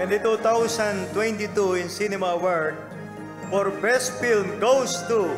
And the 2022 INCinema Award for Best Film goes to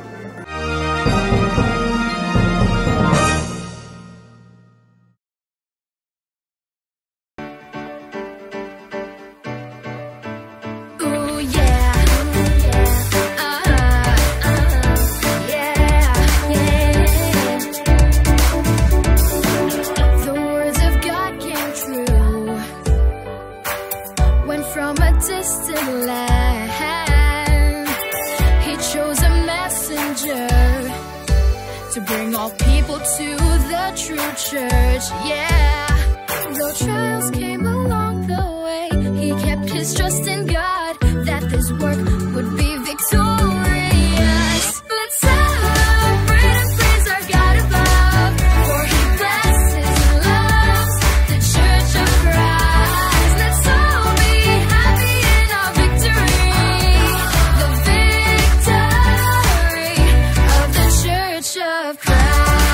to bring all people to the true church, yeah. Though trials came along the way, he kept his trust in God, that this work would be victorious. Let's celebrate and praise our God above, for he blesses and loves the church of Christ. Let's all be happy in our victory, the victory of the church of Christ.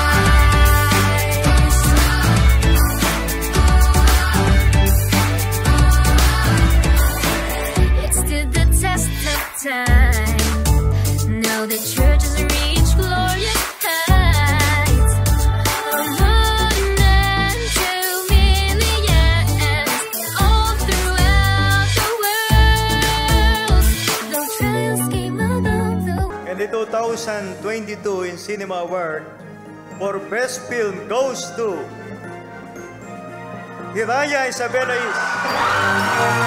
It stood the test of time. Now the church has reached glorious heights. From 1 to millions, all throughout the world. Though trials came along the way. And the 2022 INCinema Award for Best Film goes to Hiraya Isabela Is.